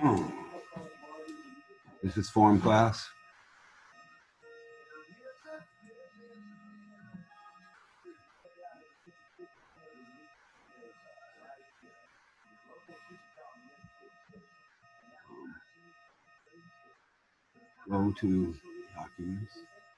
Oh. Is this form class? Go to documents.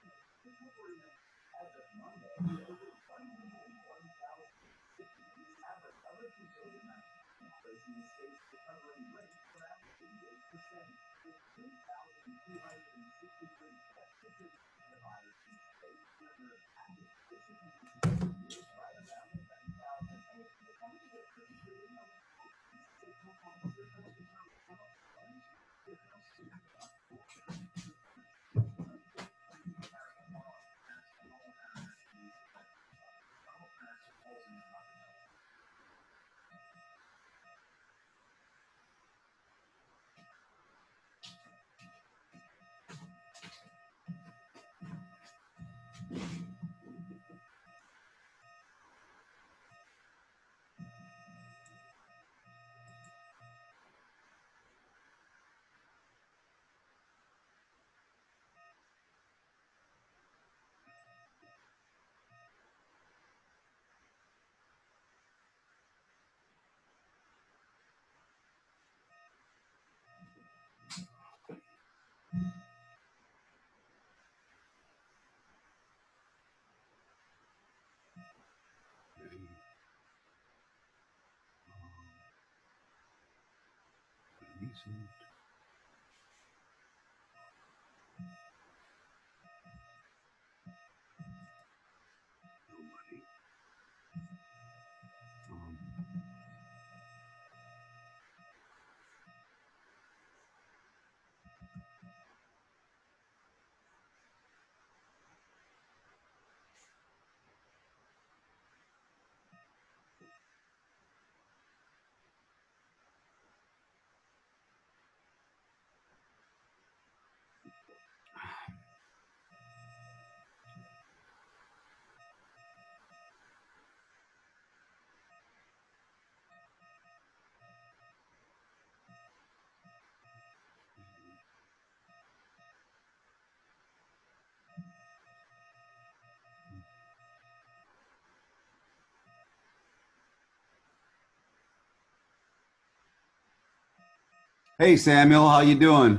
Hey Samuel, how you doing?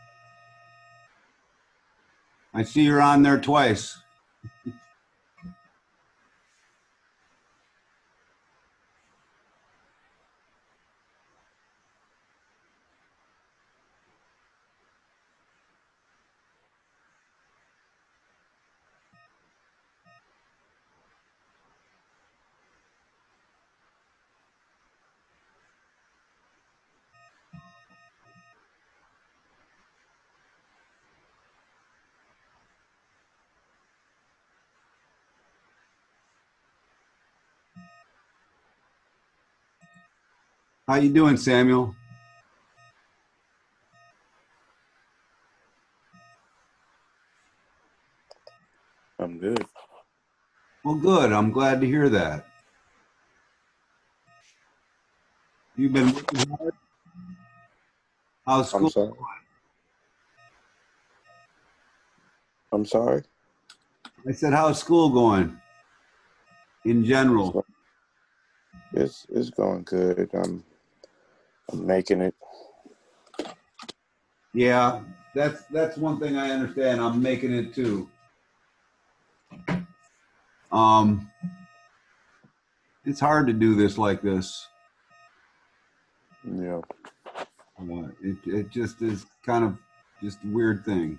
I see you're on there twice. How you doing, Samuel? I'm good. Well, good. I'm glad to hear that. You've been working hard? How's I'm school? sorry. I'm sorry. I said, how's school going in It's general? go- it's going good. I'm making it. Yeah, that's one thing I understand. I'm making it too. Um, it's hard to do this like this. Yeah. It just is kind of just a weird thing.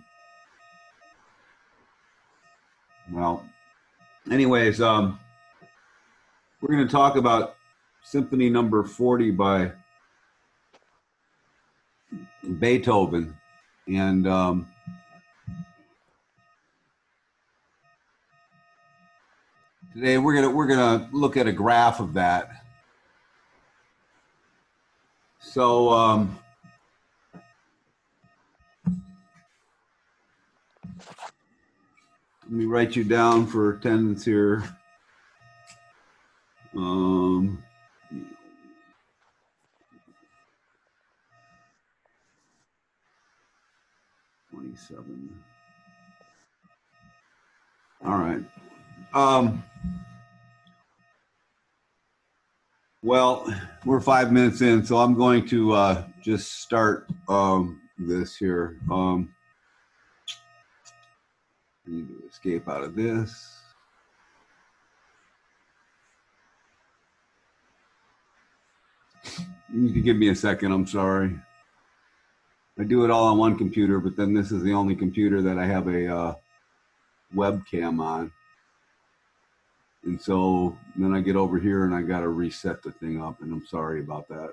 Well, anyways, we're going to talk about Symphony Number 40 by Beethoven, and today we're gonna look at a graph of that. So let me write you down for attendance here. Um, 57. All right. Well, we're 5 minutes in, so I'm going to just start this here. I need to escape out of this. You need to give me a second. I'm sorry. I do it all on one computer, but then this is the only computer that I have a webcam on. And so then I get over here and I got to reset the thing up, and I'm sorry about that.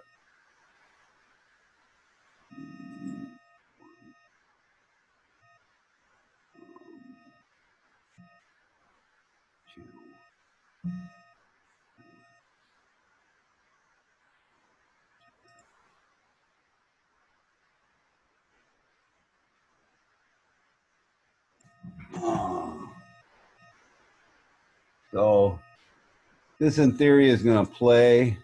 So this in theory is going to play.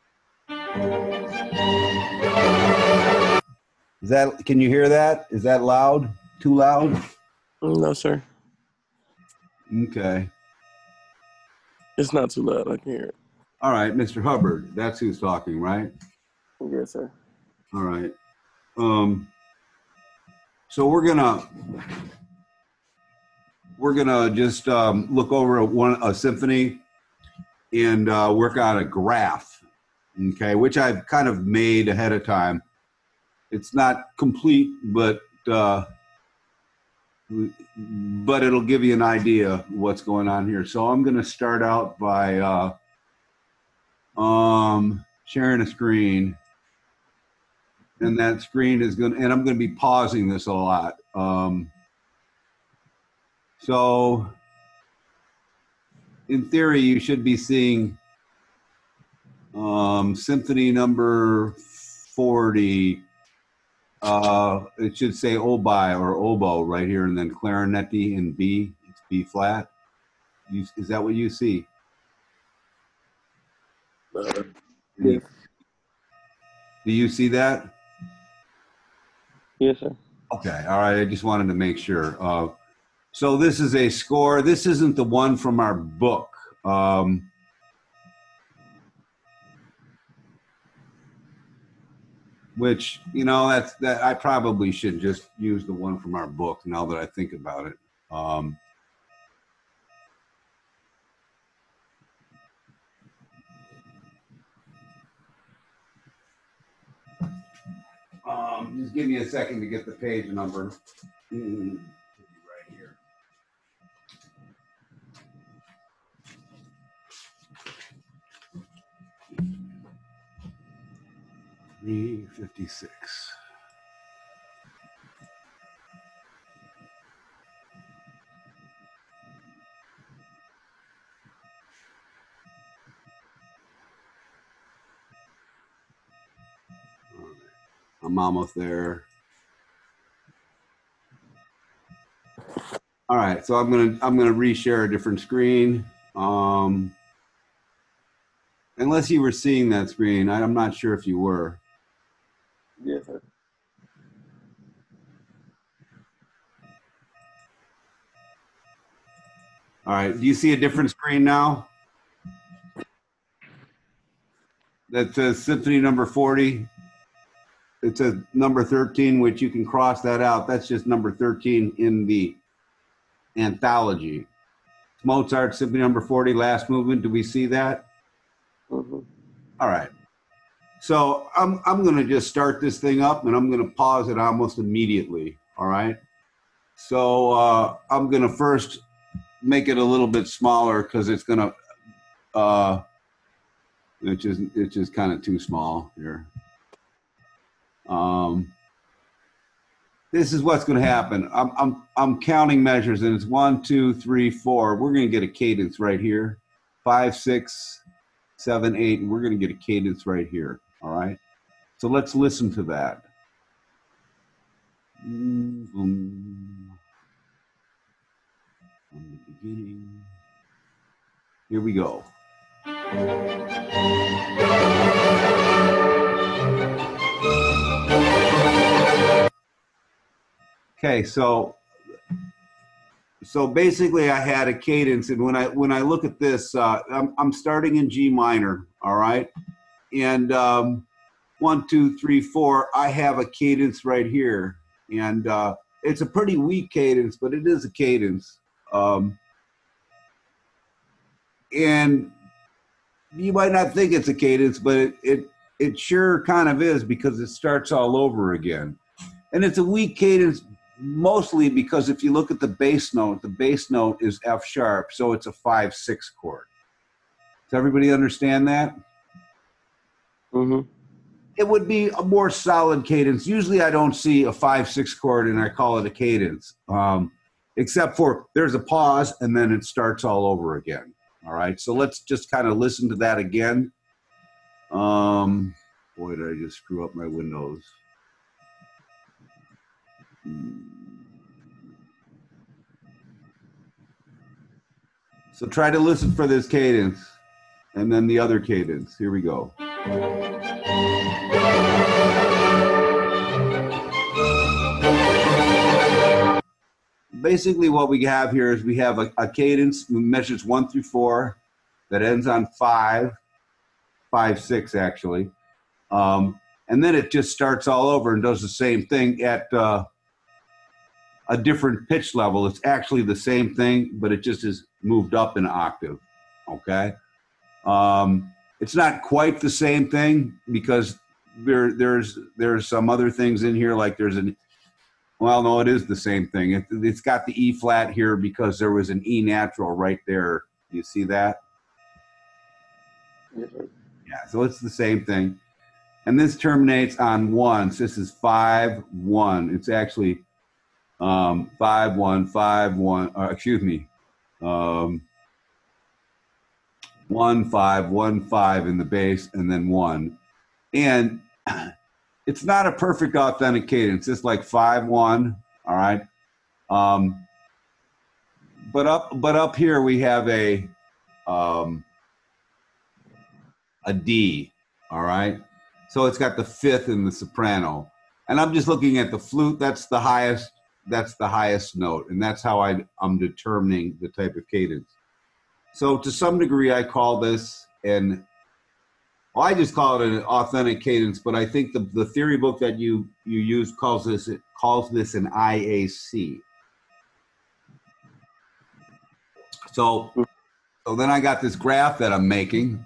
Is that, can you hear that? Is that loud? Too loud? No, sir. Okay. It's not too loud. I can hear it. All right, Mr. Hubbard, that's who's talking, right? Yes, sir. All right. So we're gonna just look over a symphony and work on a graph, okay, which I've kind of made ahead of time. It's not complete, but it'll give you an idea of what's going on here. So I'm going to start out by sharing a screen, and that screen is going to, and I'm going to be pausing this a lot. So in theory, you should be seeing symphony number 40. It should say oboe or oboe right here, and then clarinetti in B. It's B flat. Is that what you see? Yes. Do you see that? Yes, sir. Okay. All right. I just wanted to make sure. So this is a score. This isn't the one from our book. Which, you know, that I probably should just use the one from our book now that I think about it. Just give me a second to get the page number. Right here. $356. I'm almost there. All right, so I'm gonna reshare a different screen. Unless you were seeing that screen, I'm not sure if you were. Yes, sir. All right, do you see a different screen now? That says Symphony number 40. It says number 13, which you can cross that out. That's just number 13 in the anthology. Mozart Symphony number 40, last movement. Do we see that? Mm-hmm. All right. So I'm going to just start this thing up, and I'm going to pause it almost immediately. All right. So I'm going to first make it a little bit smaller because it's going to, it's just kind of too small here. This is what's going to happen. I'm counting measures, and it's 1, 2, 3, 4. We're going to get a cadence right here. 5, 6, 7, 8, and we're going to get a cadence right here. All right. So let's listen to that. From the beginning. Here we go. Okay, so basically I had a cadence, and when I look at this, I'm starting in G minor, all right, and 1, 2, 3, 4. I have a cadence right here, and it's a pretty weak cadence, but it is a cadence, and you might not think it's a cadence, but it sure kind of is, because it starts all over again, and it's a weak cadence. Mostly because if you look at the bass note is F sharp, so it's a 5/6 chord. Does everybody understand that? Mm-hmm. It would be a more solid cadence. Usually I don't see a 5/6 chord and I call it a cadence, except for there's a pause and then it starts all over again. All right, so let's just kind of listen to that again. Boy, did I just screw up my windows. So try to listen for this cadence and then the other cadence. Here we go. Basically what we have here is we have a cadence that measures 1 through 4 that ends on 5, 5/6 actually. And then it just starts all over and does the same thing at a different pitch level. It's actually the same thing, but it just is moved up an octave, okay? It's not quite the same thing because there's some other things in here, like well, no, it is the same thing. It's got the E flat here because there was an E natural right there. You see that? Yes, sir. Yeah, so it's the same thing. And this terminates on 1. So this is 5/1. It's actually 5/1, 5/1. Excuse me, 1/5, 1/5 in the bass, and then 1. And it's not a perfect authentic cadence. It's like 5/1. All right. But up here we have a D. All right. So it's got the 5th in the soprano, and I'm just looking at the flute. That's the highest note, and that's how I'm determining the type of cadence. So to some degree, I call this I just call it an authentic cadence, but I think the theory book that you use calls this an IAC. So then I got this graph that I'm making.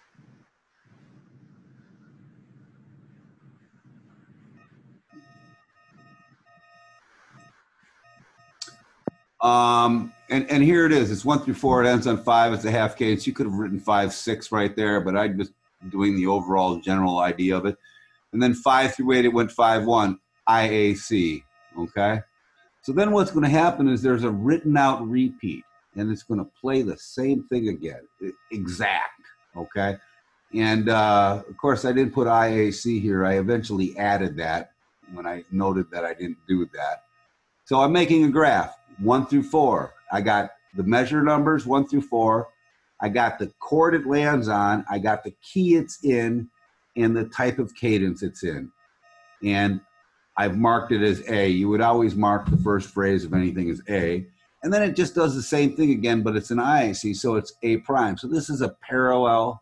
And here it is. It's 1 through 4. It ends on 5. It's a half cadence. You could have written 5/6 right there, but I'm just doing the overall general idea of it. And then 5 through 8, it went 5/1, IAC. Okay. So then what's going to happen is there's a written out repeat, and it's going to play the same thing again, exact. Okay. And of course, I didn't put IAC here. I eventually added that when I noted that I didn't do that. So I'm making a graph, 1 through 4. I got the measure numbers, 1 through 4. I got the chord it lands on. I got the key it's in and the type of cadence it's in. And I've marked it as A. You would always mark the first phrase of anything as A. And then it just does the same thing again, but it's an IAC, so it's A prime. So this is a parallel.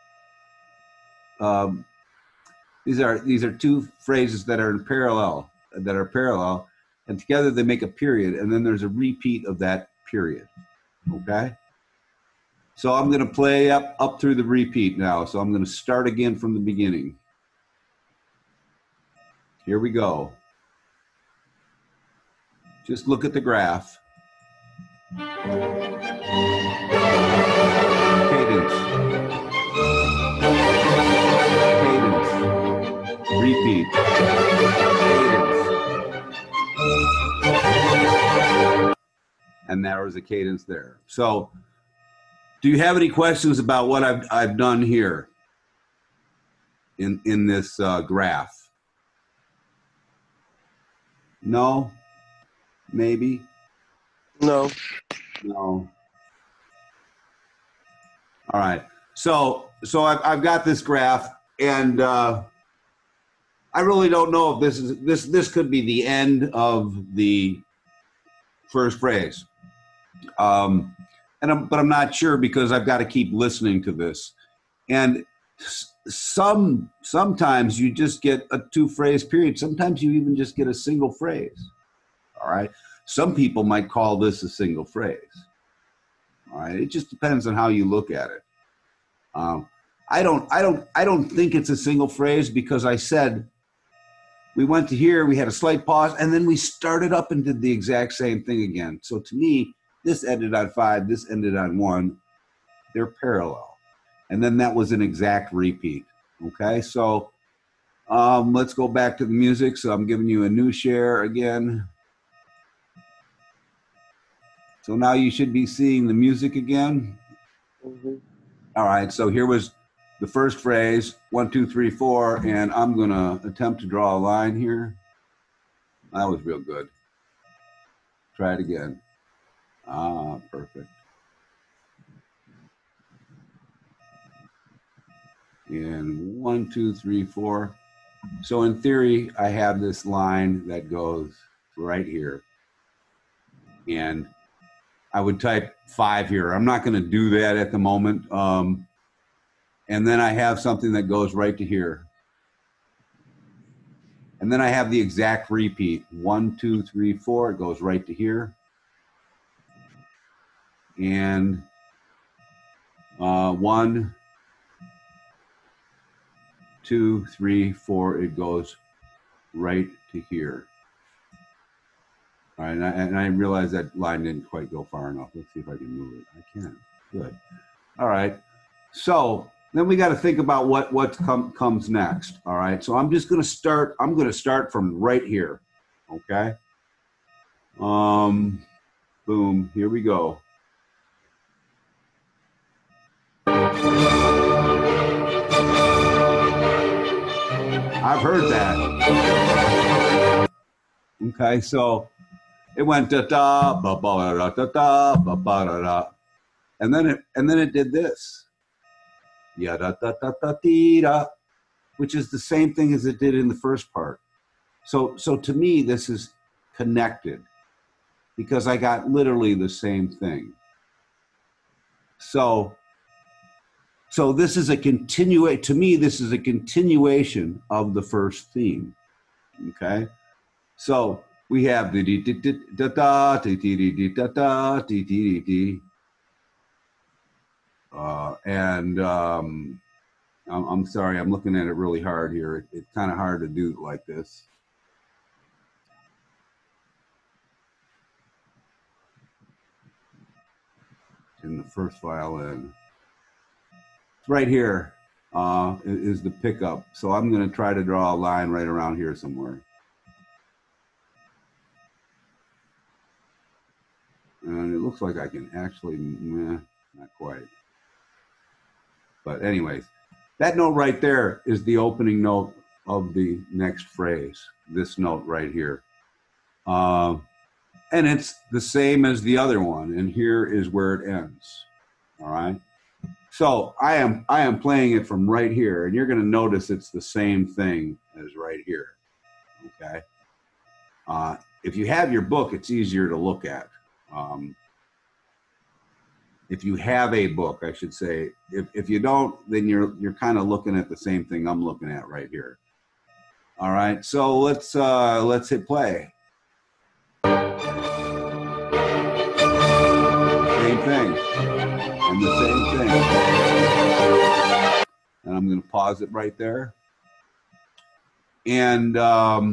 These are two phrases that are parallel, and together they make a period, and then there's a repeat of that period. Okay? So I'm going to play up through the repeat now. So I'm going to start again from the beginning. Here we go. Just look at the graph. Cadence. Cadence. Repeat. Cadence. And there was a cadence there. So do you have any questions about what I've done here in this graph? No? Maybe? No. No. All right. So I've got this graph, and I I really don't know if this could be the end of the first phrase. But I'm not sure because I've got to keep listening to this. And sometimes you just get a 2-phrase period. Sometimes you even just get a single phrase. All right. Some people might call this a single phrase. All right. It just depends on how you look at it. I don't think it's a single phrase because I said we went to here, we had a slight pause, and then we started up and did the exact same thing again. So to me, this ended on 5, this ended on 1. They're parallel. And then that was an exact repeat. Okay, so let's go back to the music. So I'm giving you a new share again. So now you should be seeing the music again. Mm-hmm. All right, so here was the first phrase, 1, 2, 3, 4, and I'm gonna attempt to draw a line here. That was real good. Try it again. Ah, perfect. And 1, 2, 3, 4. So in theory, I have this line that goes right here. And I would type 5 here. I'm not going to do that at the moment. And then I have something that goes right to here. And then I have the exact repeat. 1, 2, 3, 4. It goes right to here. And 1, 2, 3, 4. It goes right to here. All right, and I realize that line didn't quite go far enough. Let's see if I can move it. I can. Good. All right. So then we got to think about what comes next. All right. So I'm just going to start. I'm going to start from right here. Okay. Boom. Here we go. I've heard that. Okay. So it went da da ba ba da da da ba ba da da, and then it did this, ya da da da da dee da, which is the same thing as it did in the first part. So to me this is connected because I got literally the same thing. So this is a to me this is a continuation of the first theme. Okay, so we have the dee dee dee da da dee dee dee dee da da dee dee dee. And I'm sorry, I'm looking at it really hard here. It's kind of hard to do it like this. In the first violin, right here is the pickup. So I'm going to try to draw a line right around here somewhere. And it looks like I can actually, not quite. But anyways, that note right there is the opening note of the next phrase, this note right here. And it's the same as the other one, and here is where it ends. All right. So I am playing it from right here, and you're going to notice it's the same thing as right here. Okay. If you have your book, it's easier to look at. If you have a book, I should say. If you don't, then you're kind of looking at the same thing I'm looking at right here. All right. So let's hit play. Same thing. And the same thing. And I'm going to pause it right there. And then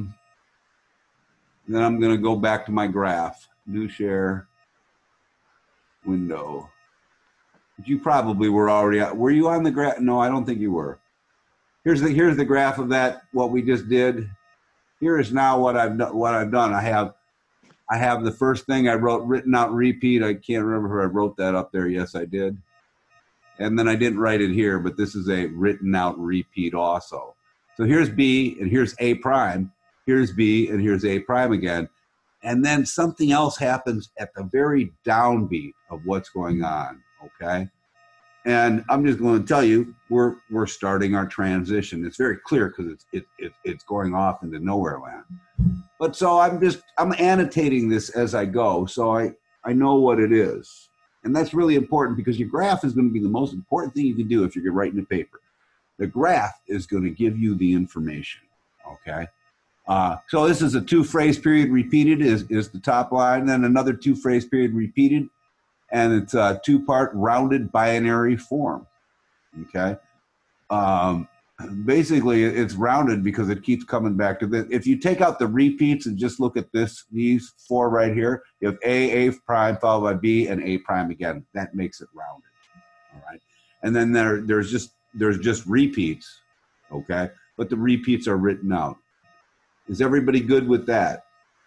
I'm going to go back to my graph. New share. Window. You probably were already. Were you on the graph? No, I don't think you were. Here's the graph of that. What we just did. Here is now what I've done. I have the first thing I wrote, written out repeat. I can't remember if I wrote that up there. Yes, I did. And then I didn't write it here, but this is a written out repeat also. So here's B and here's A prime. Here's B and here's A prime again. And then something else happens at the very downbeat of what's going on, okay? And I'm just going to tell you, we're starting our transition. It's very clear because it's going off into nowhere land. But so I'm annotating this as I go, so I know what it is. And that's really important because your graph is going to be the most important thing you can do if you're writing a paper. The graph is going to give you the information, okay? So this is a 2-phrase period repeated is the top line, then another 2-phrase period repeated, and it's a 2-part rounded binary form, okay? Basically, it's rounded because it keeps coming back to this. If you take out the repeats and just look at these 4 right here, you have A prime followed by B, and A prime again. That makes it rounded, all right? And then there's just repeats, okay? But the repeats are written out. Is everybody good with that?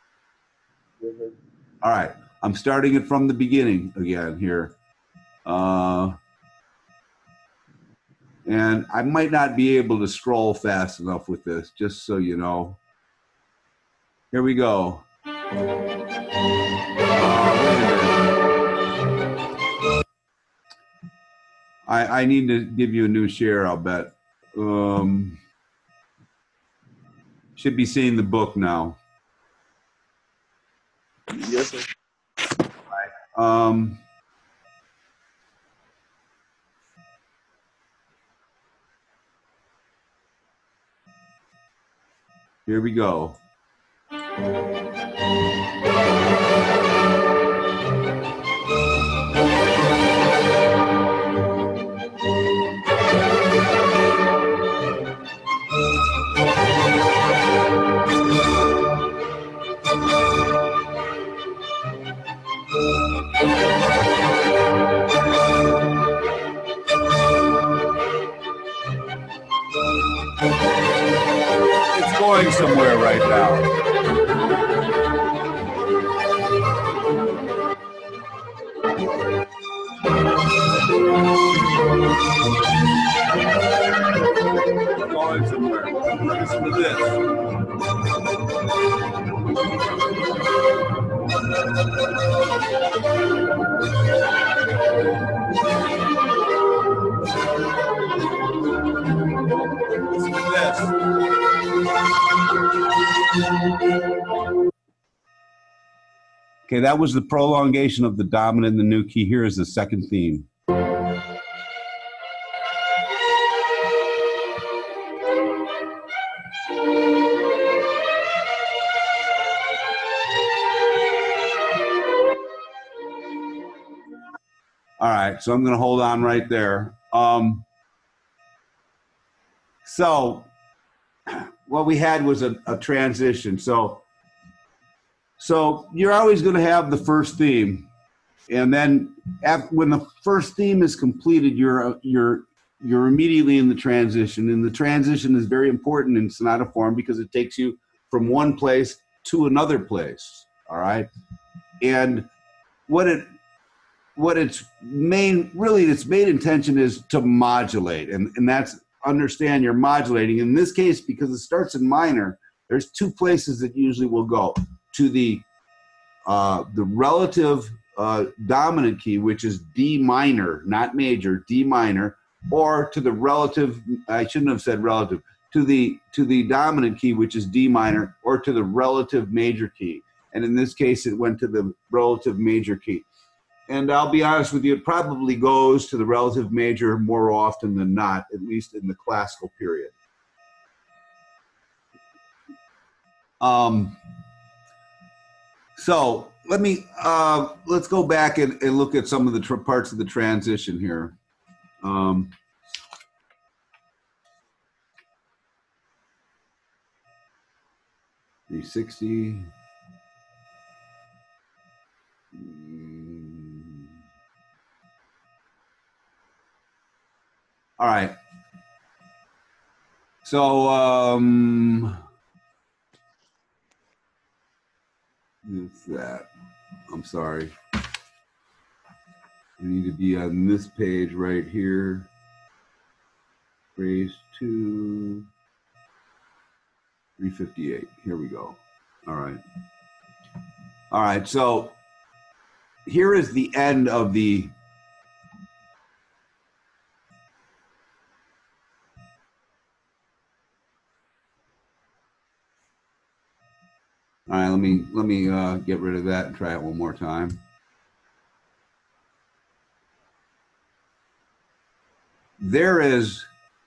All right, I'm starting it from the beginning again here. And I might not be able to scroll fast enough with this, just so you know. Here we go. I need to give you a new share, I'll bet. Should be seeing the book now. Yes, sir. Here we go. It's going somewhere right now. It's going somewhere. Listen to this. Listen to this. Okay, that was the prolongation of the dominant and the new key. Here is the second theme. All right, so I'm going to hold on right there. So what we had was a transition. So you're always going to have the first theme, and then when the first theme is completed, you're immediately in the transition. And the transition is very important in sonata form because it takes you from one place to another place. All right, and its main intention is to modulate, and that's understand you're modulating. In this case, because it starts in minor, there's 2 places that usually will go to the relative dominant key, which is D minor, not major, D minor, or to the relative. I shouldn't have said relative. To the dominant key, which is D minor, or to the relative major key. And in this case, it went to the relative major key. And I'll be honest with you, it probably goes to the relative major more often than not, at least in the classical period. So let's go back and look at some of the parts of the transition here. 360. All right. So it's that. I'm sorry. I need to be on this page right here. Phrase 2, 358. Here we go. All right. All right. So here is the end of the All right, let me get rid of that and try it one more time. There is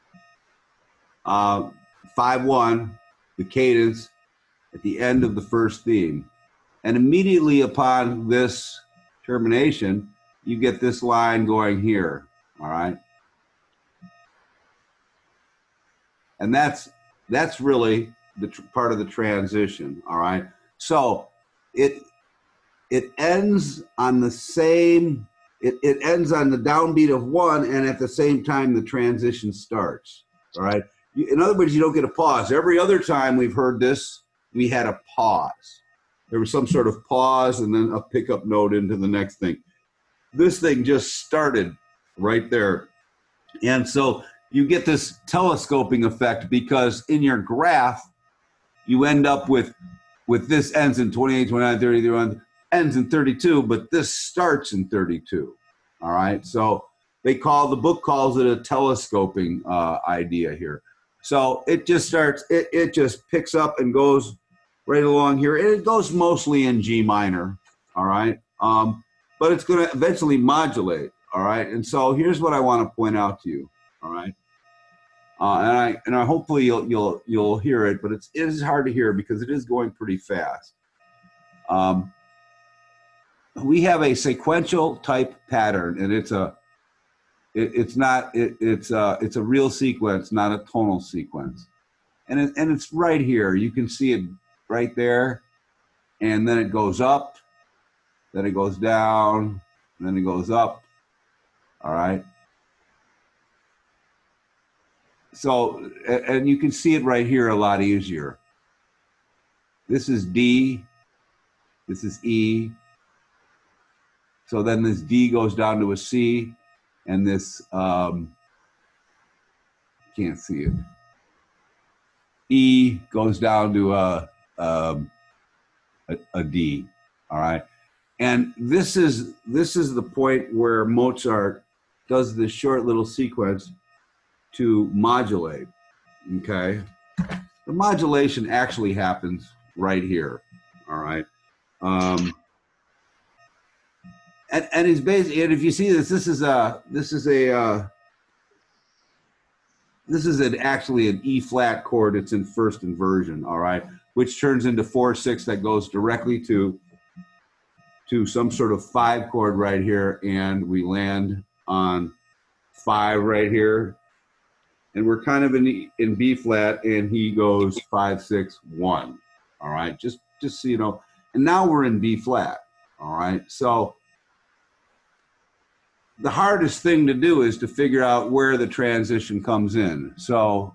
5-1, the cadence at the end of the first theme. And immediately upon this termination, you get this line going here, all right? And that's really the part of the transition, all right? So it ends on the same, it ends on the downbeat of 1, and at the same time the transition starts, all right? In other words, you don't get a pause. Every other time we've heard this, we had a pause. There was some sort of pause and then a pickup note into the next thing. This thing just started right there. And so you get this telescoping effect because in your graph, you end up with this ends in 28, 29, 30, 31, ends in 32, but this starts in 32. All right. So the book calls it a telescoping idea here. So it just starts, it just picks up and goes right along here. And it goes mostly in G minor. All right. But it's going to eventually modulate. All right. And so here's what I want to point out to you. All right. And I hopefully you'll hear it, but it is hard to hear because it is going pretty fast. We have a sequential type pattern, and it's a real sequence, not a tonal sequence, and it's right here. You can see it right there, and then it goes up, then it goes down, and then it goes up. All right. So, and you can see it right here a lot easier. This is D, this is E. So then this D goes down to a C, and this, can't see it. E goes down to a D, all right? And this is the point where Mozart does this short little sequence to modulate, okay? The modulation actually happens right here, all right? And he's basically, and if you see this is actually an E flat chord. It's in first inversion, all right, which turns into 4/6 that goes directly to some sort of 5 chord right here, and we land on 5 right here, and we're kind of in B flat, and he goes 5, 6, 1, all right, just so you know, and now we're in B flat, all right, so. The hardest thing to do is to figure out where the transition comes in. So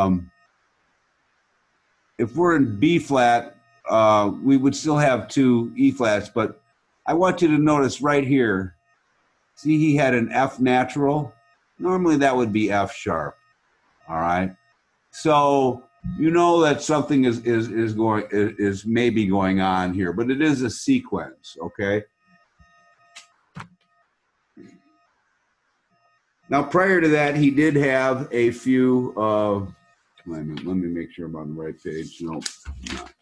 if we're in B flat, we would still have 2 E flats, but I want you to notice right here, see he had an F natural. Normally that would be F sharp, all right? So you know that something is maybe going on here, but it is a sequence, okay? Now, prior to that, he did have a few, let me make sure I'm on the right page. No, I'm not.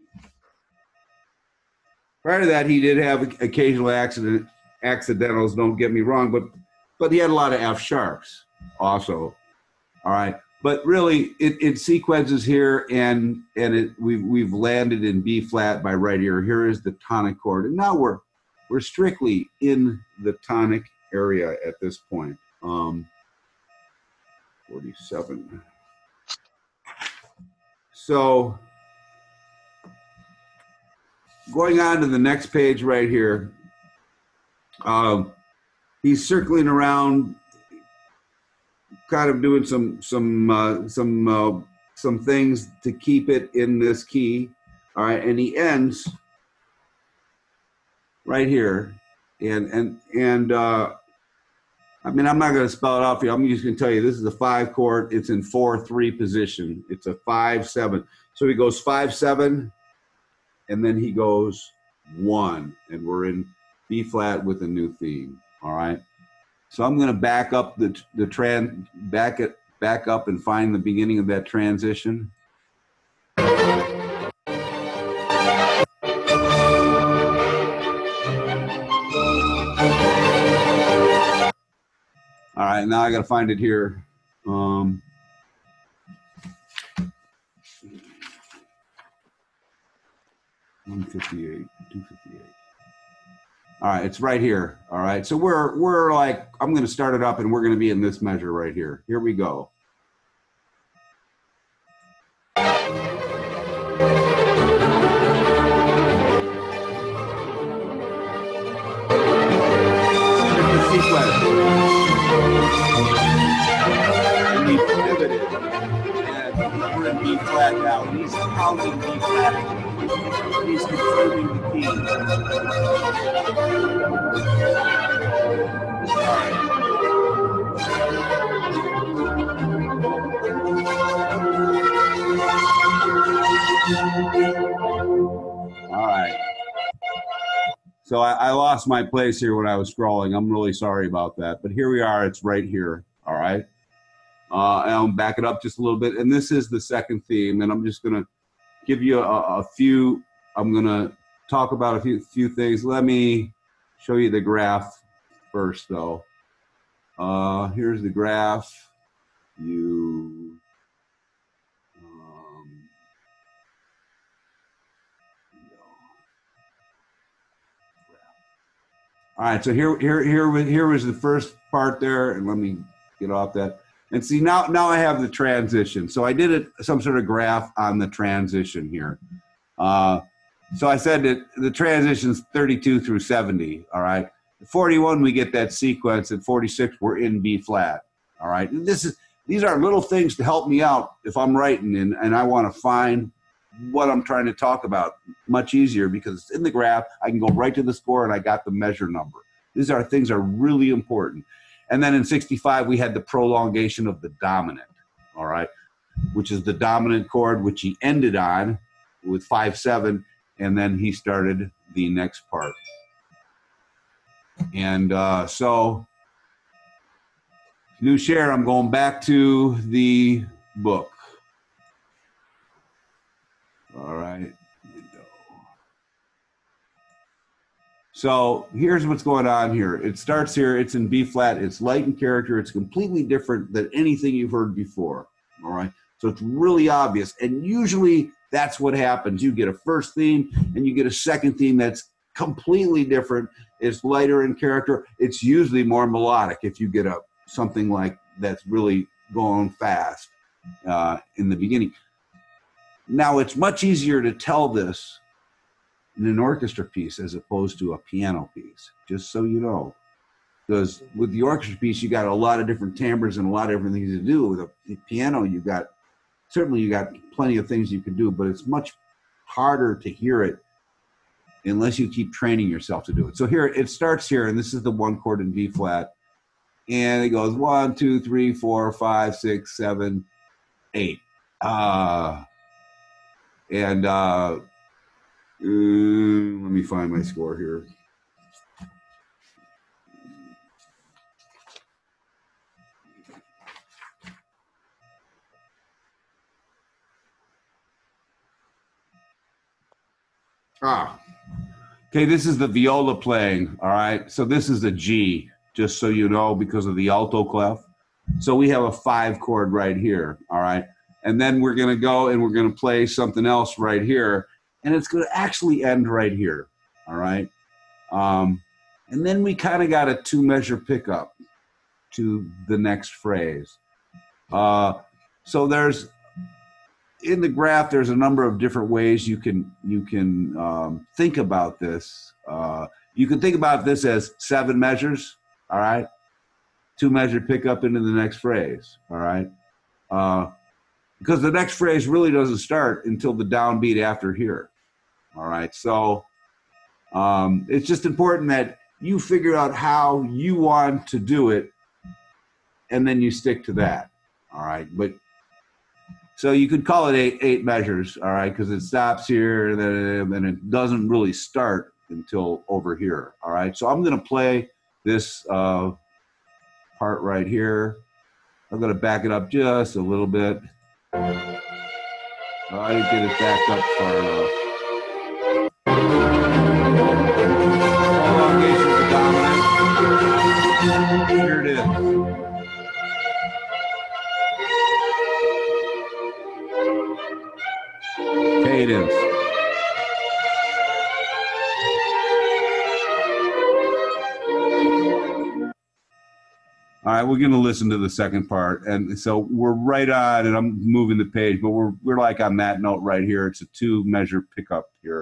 Prior to that, he did have occasional accidentals, don't get me wrong, but he had a lot of F sharps also, all right? But really, it sequences here, and we've landed in B flat by right here. Here is the tonic chord, and now we're strictly in the tonic area at this point. 47. So going on to the next page right here, he's circling around, kind of doing some things to keep it in this key, all right, and he ends right here, and I mean, I'm not going to spell it out for you. I'm just going to tell you this is a 5 chord. It's in 4/3 position. It's a 5/7. So he goes 5/7, and then he goes 1, and we're in B flat with a new theme. All right. So I'm going to back up back up and find the beginning of that transition. right, now I got to find it here. 158, 258. All right, it's right here. All right, so we're like, I'm going to start it up and we're going to be in this measure right here. Here we go. And he pivoted, and we're in B flat now. He's pounding B flat. He's confirming the key. All right. So I lost my place here when I was scrolling. I'm really sorry about that. But here we are. It's right here. All right. And I'll back it up just a little bit. And this is the second theme. And I'm just going to give you a few. I'm going to talk about a few things. Let me show you the graph first, though. Here's the graph. All right, so here was the first part there, and let me get off that. And see, now I have the transition. So I did some sort of graph on the transition here. So I said that the transition's 32 through 70, all right? At 41, we get that sequence. At 46, we're in B flat, all right? And these are little things to help me out if I'm writing and I want to find what I'm trying to talk about much easier because it's in the graph. I can go right to the score and I got the measure number. These are things that are really important. And then in 65, we had the prolongation of the dominant, all right, which is the dominant chord, which he ended on with 5/7, and then he started the next part. And so, new share, I'm going back to the book. All right. So here's what's going on here. It starts here. It's in B flat. It's light in character. It's completely different than anything you've heard before. All right. So it's really obvious. And usually that's what happens. You get a first theme and you get a second theme that's completely different. It's lighter in character. It's usually more melodic if you get something like that's really going fast in the beginning. Now, it's much easier to tell this in an orchestra piece as opposed to a piano piece, just so you know. Because with the orchestra piece, you got a lot of different timbres and a lot of different things to do. With the piano, you got plenty of things you can do, but it's much harder to hear it unless you keep training yourself to do it. So here, it starts here, and this is the one chord in B flat. And it goes 1, 2, 3, 4, 5, 6, 7, 8. And let me find my score here. Okay, this is the viola playing, all right? So this is a G, just so you know, because of the alto clef. So we have a 5 chord right here, all right? And then we're going to go and we're going to play something else right here. And it's going to actually end right here, all right? And then we kind of got a 2-measure pickup to the next phrase. So there's, in the graph, there's a number of different ways you can think about this. You can think about this as 7 measures, all right? 2-measure pickup into the next phrase, all right? Because the next phrase really doesn't start until the downbeat after here. All right, so it's just important that you figure out how you want to do it, and then you stick to that. All right, but so you could call it 8 measures. All right, because it stops here, and it doesn't really start until over here. All right, so I'm going to play this part right here. I'm going to back it up just a little bit. I didn't get it backed up far enough. Prolongation of the dominant. Here it is. right, we're going to listen to the second part. And so we're right on, and I'm moving the page, but we're like on that note right here. It's a 2-measure pickup here.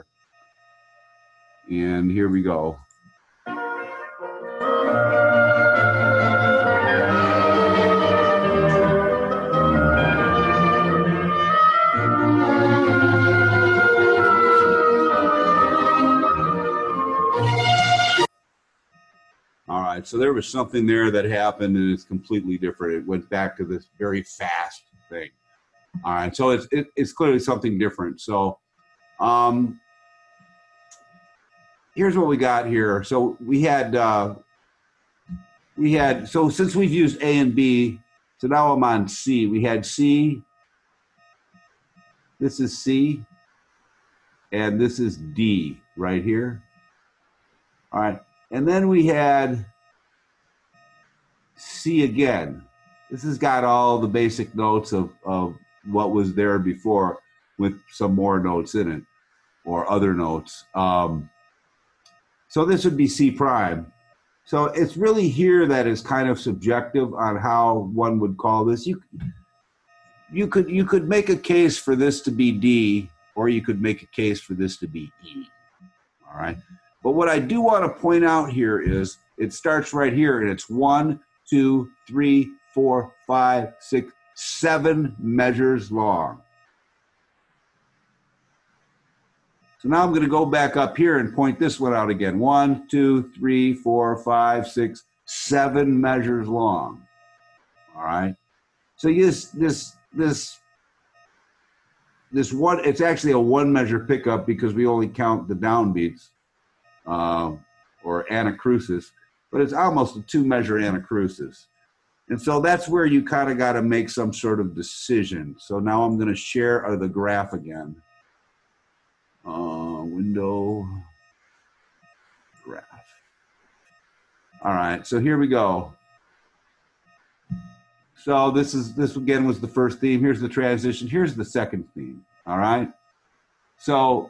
And here we go. All right, so there was something there that happened, and it's completely different. It went back to this very fast thing. All right, so it's clearly something different. So here's what we got here. So we had so since we've used A and B, so now I'm on C. We had C. This is C, and this is D right here. All right. And then we had C again. This has got all the basic notes of what was there before with some more notes in it or other notes. So this would be C prime. So it's really here that is kind of subjective on how one would call this. You could make a case for this to be D, or you could make a case for this to be E. All right. But what I do want to point out here is it starts right here, and it's 1, 2, 3, 4, 5, 6, 7 measures long. So now I'm going to go back up here and point this one out again. 1, 2, 3, 4, 5, 6, 7 measures long. All right. So this one, it's actually a 1-measure pickup because we only count the downbeats. Or anacrusis, but it's almost a 2-measure anacrusis. And so that's where you kind of got to make some sort of decision. So now I'm going to share the graph again. Window, graph. All right, so here we go. So this again was the first theme. Here's the transition. Here's the second theme. All right. So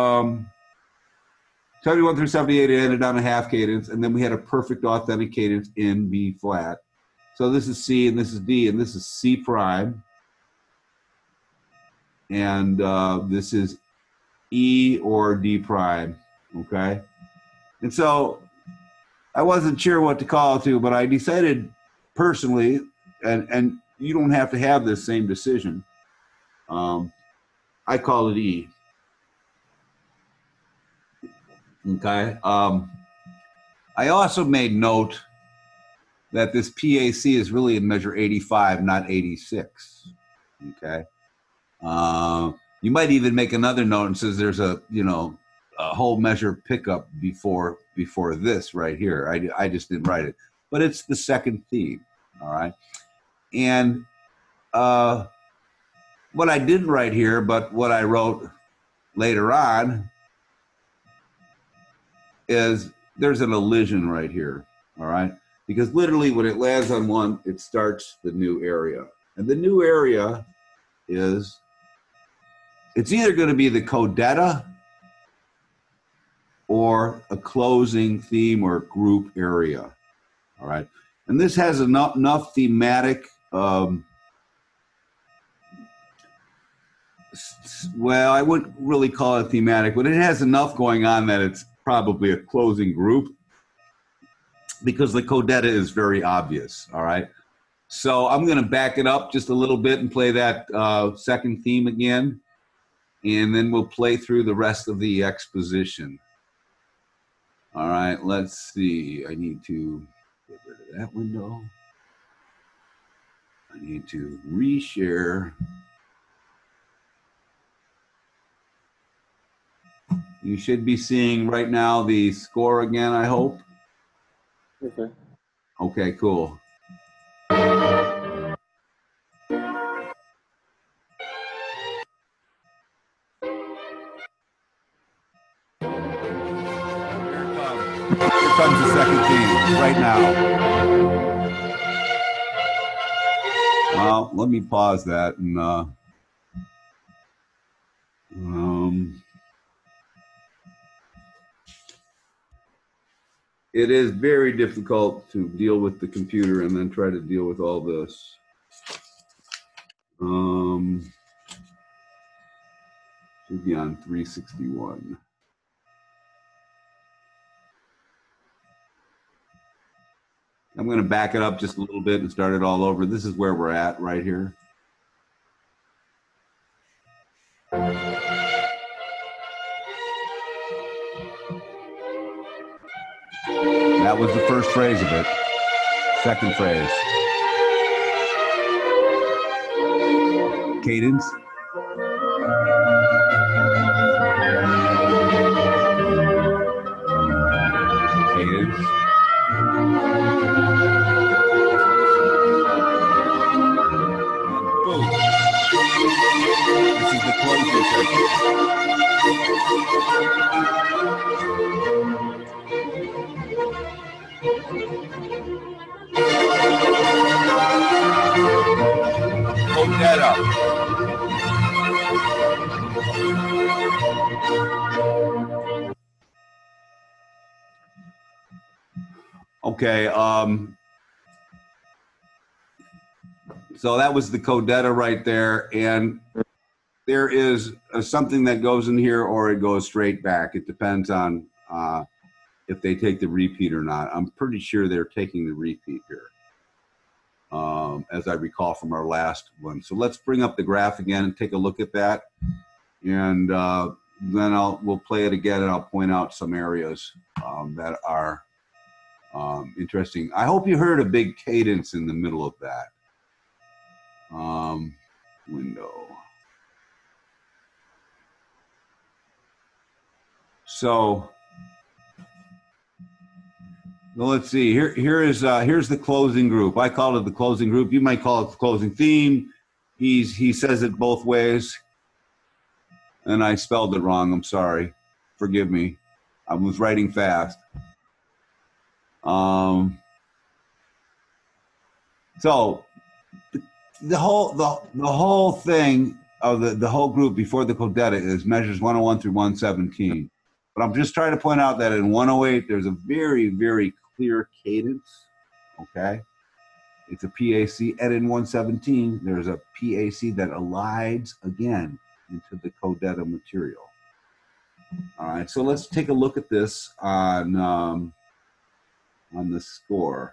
71 through 78 ended on a half cadence, and then we had a perfect authentic cadence in B flat. So this is C, and this is D, and this is C prime. And this is E or D prime, okay? And so I wasn't sure what to call it to, but I decided personally, and you don't have to have this same decision, I call it E. Okay. I also made note that this PAC is really in measure 85, not 86. Okay. You might even make another note and says there's a whole measure pickup before this right here. I just didn't write it, but it's the second theme. All right. And what I didn't write here, but what I wrote later on is there's an elision right here, all right? Because literally when it lands on one, it starts the new area. And the new area is, it's either going to be the codetta or a closing theme or group area, all right? And this has enough thematic, well, I wouldn't really call it thematic, but it has enough going on that it's probably a closing group because the codetta is very obvious, all right? So I'm going to back it up just a little bit and play that second theme again, and then we'll play through the rest of the exposition. All right, let's see. I need to get rid of that window. I need to reshare. You should be seeing right now the score again, I hope. Okay. Okay, cool. Here comes the second theme right now. Well, let me pause that and it is very difficult to deal with the computer and then try to deal with all this. Should be on 361. I'm going to back it up just a little bit and start it all over. This is where we're at right here. That was the first phrase of it. Second phrase. Cadence. Cadence. Boom. This is the closing section. Hold that up. Okay, so that was the codetta right there, and there is something that goes in here or it goes straight back. It depends on if they take the repeat or not. I'm pretty sure they're taking the repeat here, as I recall from our last one. So let's bring up the graph again and take a look at that, and then we'll play it again and I'll point out some areas that are interesting. I hope you heard a big cadence in the middle of that. Window. So well, let's see. Here's the closing group. I call it the closing group. You might call it the closing theme. He says it both ways, and I spelled it wrong. I'm sorry. Forgive me. I was writing fast. So the whole thing of the whole group before the codetta is measures 101 through 117. But I'm just trying to point out that in 108 there's a very, very clear cadence. Okay, it's a PAC, and in 117 there's a PAC that elides again into the codetta material. All right, so let's take a look at this on the score.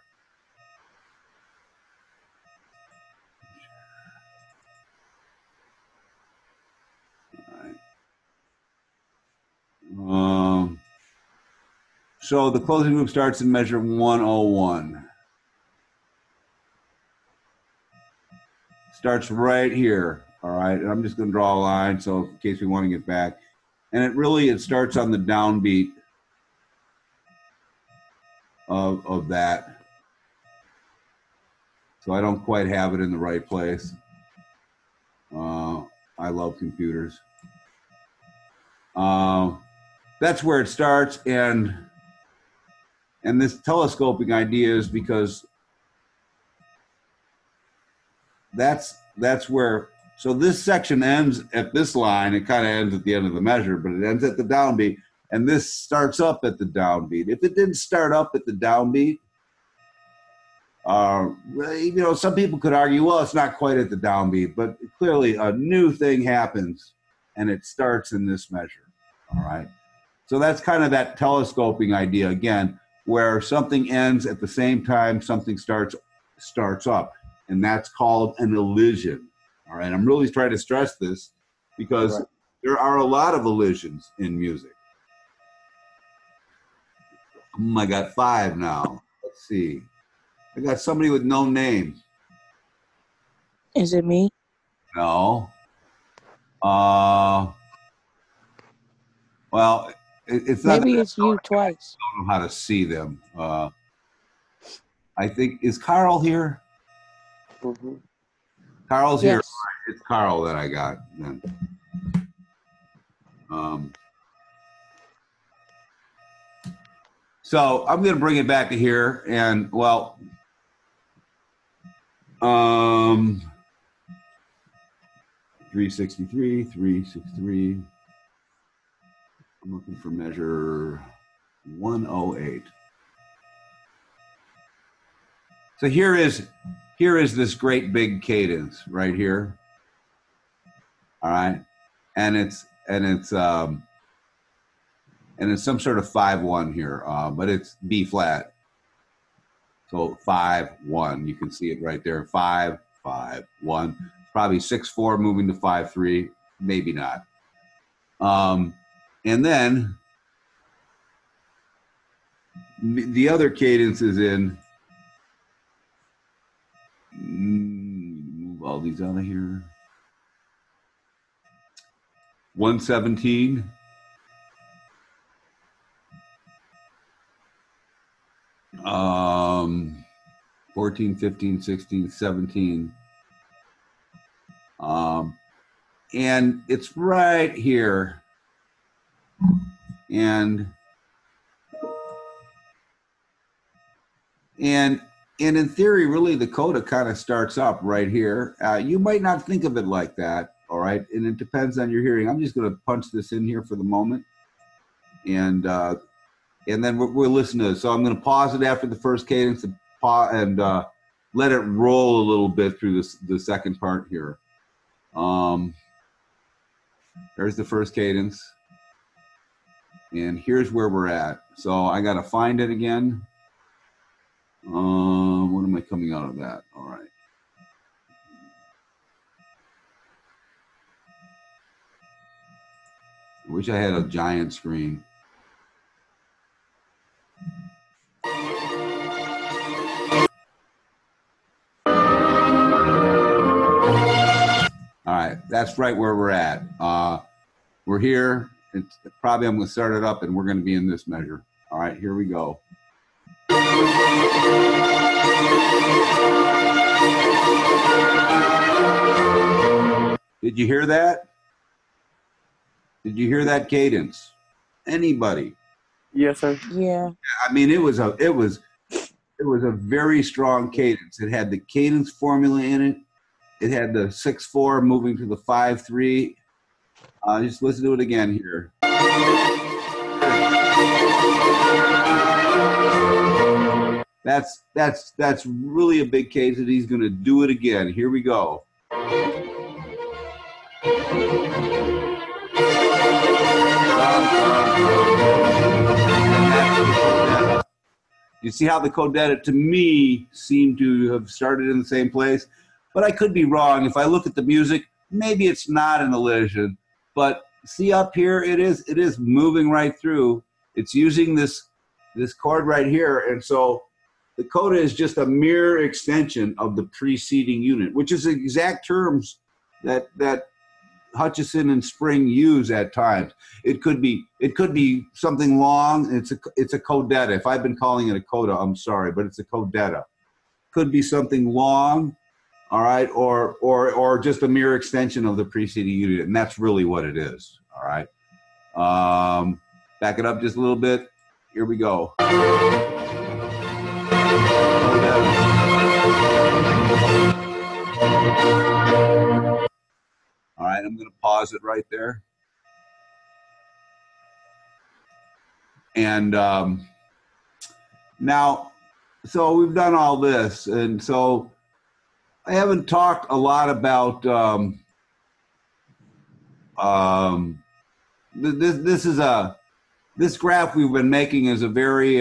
So the closing group starts in measure 101. Starts right here, all right? And I'm just going to draw a line so in case we want to get back. And it starts on the downbeat of that. So I don't quite have it in the right place. I love computers. That's where it starts, and this telescoping idea is because that's where, so this section ends at this line. It kind of ends at the end of the measure, but it ends at the downbeat, and this starts up at the downbeat. If it didn't start up at the downbeat, some people could argue, well, it's not quite at the downbeat, but clearly a new thing happens, and it starts in this measure. All right. So that's kind of that telescoping idea again, where something ends at the same time something starts up, and that's called an elision. All right. I'm really trying to stress this because there are a lot of elisions in music. I got 5 now. Let's see. I got somebody with no name. Is it me? No. Well, it's not. Maybe it's you twice. I don't know how to see them. I think, is Carl here? Mm-hmm. Carl's here. Yes. It's Carl that I got then. So I'm going to bring it back to here, and well, 363. I'm looking for measure 108. So here is this great big cadence right here. All right, and it's some sort of 5-1 here, but it's B flat. So 5-1, you can see it right there. 5-5-1, probably 6-4 moving to 5-3, maybe not. And then the other cadence is in. Move all these out of here. 117. 14, 15, 16, 17. And it's right here. And in theory, really, the coda kind of starts up right here. You might not think of it like that, all right? And it depends on your hearing. I'm just going to punch this in here for the moment. And then we'll listen to it. So I'm going to pause it after the first cadence and let it roll a little bit through the second part here. There's the first cadence. And here's where we're at. So I got to find it again. What am I coming out of that? All right. I wish I had a giant screen. All right, that's right where we're at. We're here. It's probably I'm going to start it up, and we're going to be in this measure. All right, here we go. Did you hear that? Did you hear that cadence? Anybody? Yes, sir. Yeah. I mean, it was a very strong cadence. It had the cadence formula in it. It had the 6-4 moving to the 5-3. Just listen to it again here. That's really a big case that he's going to do it again. Here we go. You see how the codetta, to me, seemed to have started in the same place, but I could be wrong. If I look at the music, maybe it's not an elision, but see up here, it is moving right through. It's using this chord right here, and so the coda is just a mere extension of the preceding unit, which is the exact terms that Hutchison and Spring use at times. It could be something long. It's a codetta. If I've been calling it a coda, I'm sorry, but it's a codetta. Could be something long, all right, or just a mere extension of the preceding unit, and that's really what it is. All right. Back it up just a little bit. Here we go. All right, I'm going to pause it right there. And now, so we've done all this, and so I haven't talked a lot about this graph we've been making is a very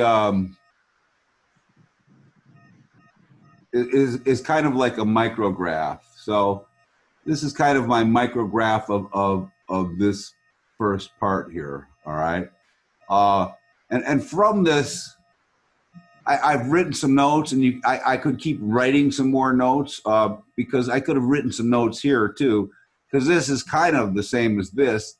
is kind of like a micrograph. So this is kind of my micrograph of this first part here. All right, and from this, I've written some notes, and I could keep writing some more notes because I could have written some notes here too, because this is kind of the same as this.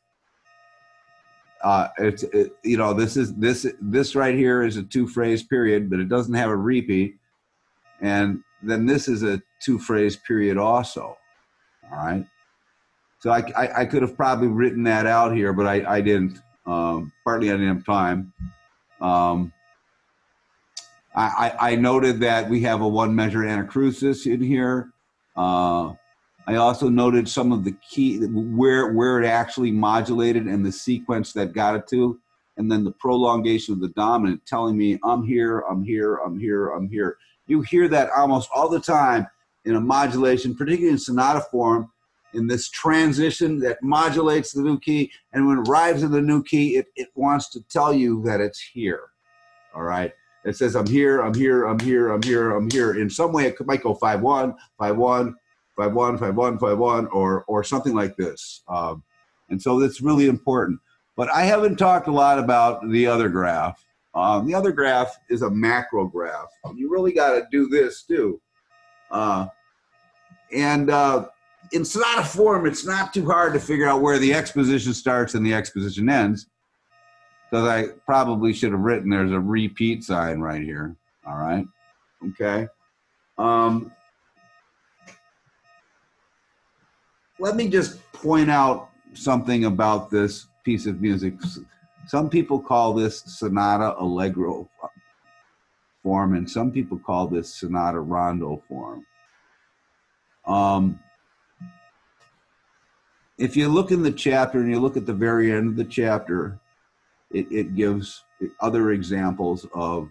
This right here is a 2-phrase period, but it doesn't have a repeat, and then this is a 2-phrase period also. All right, so I could have probably written that out here, but I didn't. Partly I didn't have time. I noted that we have a 1-measure anacrusis in here. I also noted some of the key, where it actually modulated and the sequence that got it to, and then the prolongation of the dominant telling me I'm here, I'm here, I'm here, I'm here. You hear that almost all the time in a modulation, particularly in sonata form, in this transition that modulates the new key. And when it arrives in the new key, it wants to tell you that it's here. All right. It says, I'm here, I'm here, I'm here, I'm here, I'm here. In some way, it might go 5-1, 5-1, 5-1, 5-1, 5-1, or something like this. And so that's really important. But I haven't talked a lot about the other graph. The other graph is a macro graph. You really got to do this too. In sonata form, it's not too hard to figure out where the exposition starts and the exposition ends. Because I probably should have written there's a repeat sign right here. All right. Okay. Let me just point out something about this piece of music. Some people call this sonata allegro form, and some people call this sonata rondo form. If you look in the chapter and you look at the very end of the chapter, it gives other examples of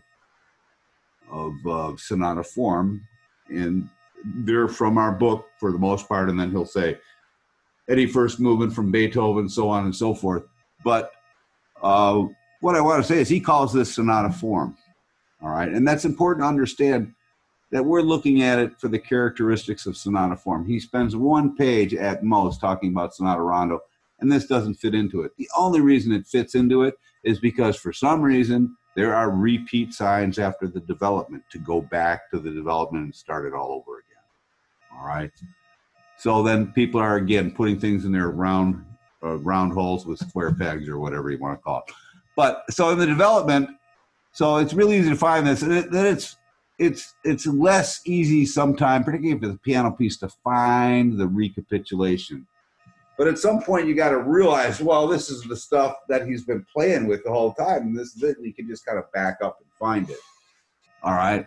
sonata form, and they're from our book for the most part, and then he'll say any first movement from Beethoven, so on and so forth. But what I want to say is he calls this sonata form, all right? And that's important to understand that we're looking at it for the characteristics of sonata form. He spends one page at most talking about sonata rondo, and this doesn't fit into it. The only reason it fits into it is because for some reason there are repeat signs after the development to go back to the development and start it all over again. All right. So then people are again putting things in their round holes with square pegs or whatever you want to call it. But so in the development, so it's really easy to find this, and then it's less easy sometimes, particularly if it's a piano piece, to find the recapitulation. But at some point, you got to realize, well, this is the stuff that he's been playing with the whole time, and this is it. And you can just kind of back up and find it. All right.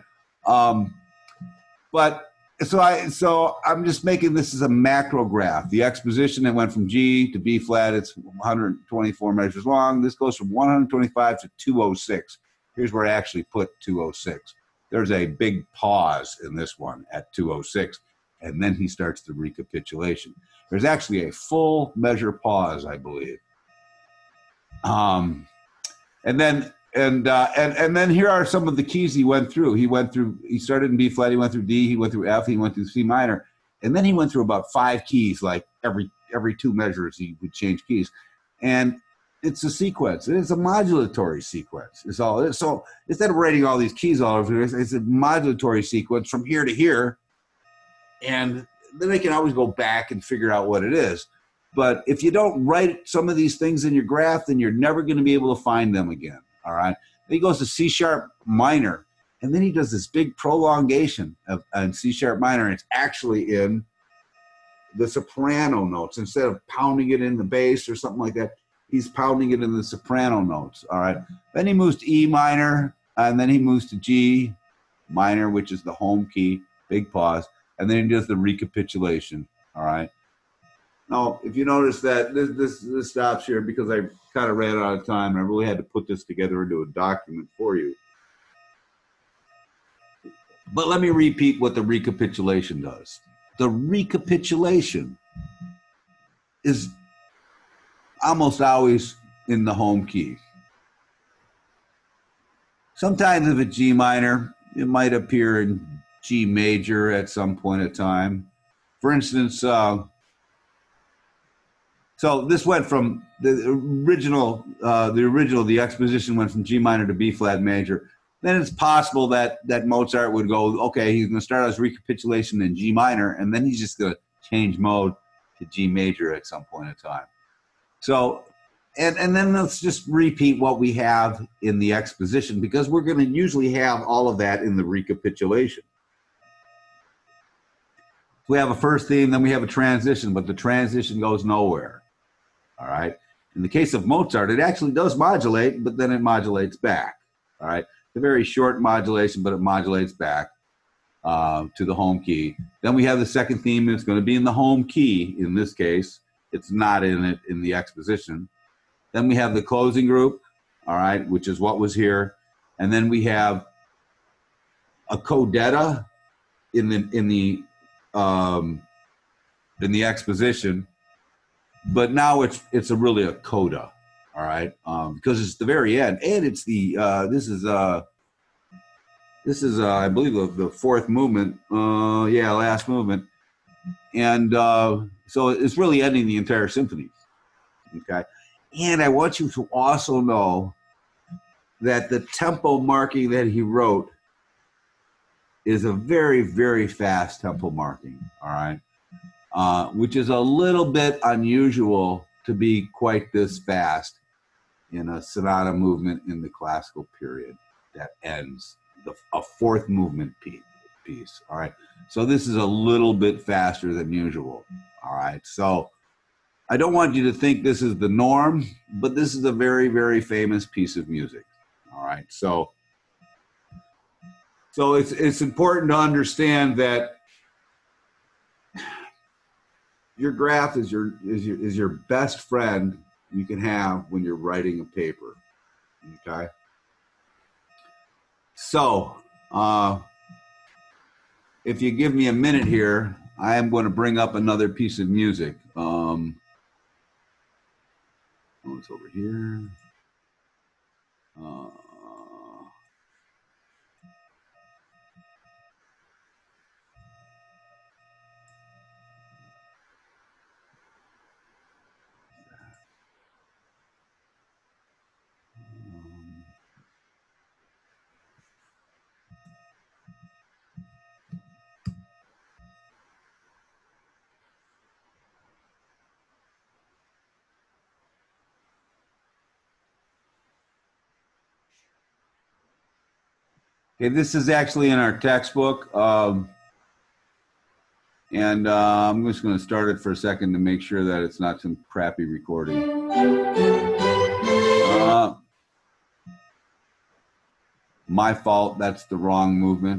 But so I'm just making this as a macro graph. The exposition that went from G to B flat, it's 124 measures long. This goes from 125 to 206. Here's where I actually put 206. There's a big pause in this one at 206, and then he starts the recapitulation. There's actually a full measure pause, I believe. And then here are some of the keys he went through. He started in B flat, he went through D, he went through F, he went through C minor, and then he went through about 5 keys. Like every 2 measures, he would change keys. And it's a sequence. It's a modulatory sequence. It's all it is. So instead of writing all these keys all over, it's a modulatory sequence from here to here, and then they can always go back and figure out what it is. But if you don't write some of these things in your graph, then you're never going to be able to find them again. All right. Then he goes to C sharp minor, and then he does this big prolongation of C sharp minor, and it's actually in the soprano notes instead of pounding it in the bass or something like that. He's pounding it in the soprano notes. All right. Then he moves to E minor, and then he moves to G minor, which is the home key, big pause, and then he does the recapitulation. All right. Now, if you notice that this stops here because I kind of ran out of time, and I really had to put this together into a document for you. But let me repeat what the recapitulation does. The recapitulation is almost always in the home key. Sometimes if it's G minor, it might appear in G major at some point in time. For instance, so this went from the exposition went from G minor to B flat major. Then it's possible that Mozart would go, okay, he's going to start his recapitulation in G minor, and then he's just going to change mode to G major at some point in time. So, and then let's just repeat what we have in the exposition, because we're going to usually have all of that in the recapitulation. We have a first theme, then we have a transition, but the transition goes nowhere. All right. In the case of Mozart, it actually does modulate, but then it modulates back. All right. It's a very short modulation, but it modulates back to the home key. Then we have the second theme. It's going to be in the home key. In this case, it's not in the exposition. Then we have the closing group, all right, which is what was here. And then we have a codetta in the exposition, but now it's really a coda, all right, because it's the very end, and it's the this is I believe the fourth movement, last movement, and so it's really ending the entire symphony, okay. And I want you to also know that the tempo marking that he wrote is a very, very fast tempo marking, all right, which is a little bit unusual to be quite this fast in a sonata movement in the classical period that ends a fourth movement piece, all right. So this is a little bit faster than usual, all right. So I don't want you to think this is the norm, but this is a very, very famous piece of music, all right. So it's important to understand that your graph is your best friend you can have when you're writing a paper, okay? So if you give me a minute here, I am going to bring up another piece of music. It's over here. Okay, this is actually in our textbook, and I'm just going to start it for a second to make sure that it's not some crappy recording. My fault, that's the wrong movement.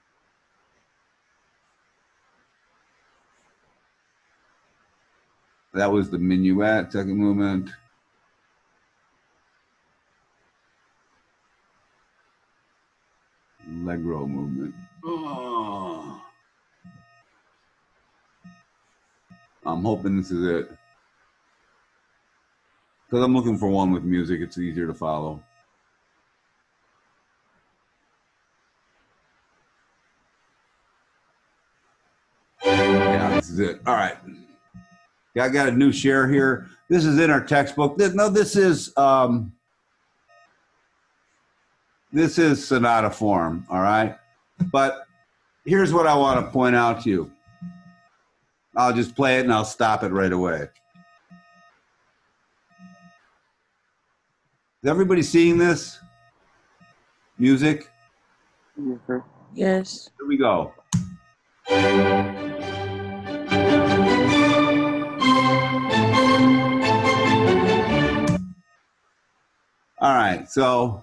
That was the minuet, second movement. Allegro movement. Oh. I'm hoping this is it. Because I'm looking for one with music, it's easier to follow. Yeah, this is it. All right. Yeah, I got a new share here. This is in our textbook. This is sonata form, all right? But here's what I want to point out to you. I'll just play it and I'll stop it right away. Is everybody seeing this? Music? Yes, sir. Yes. Here we go. All right, so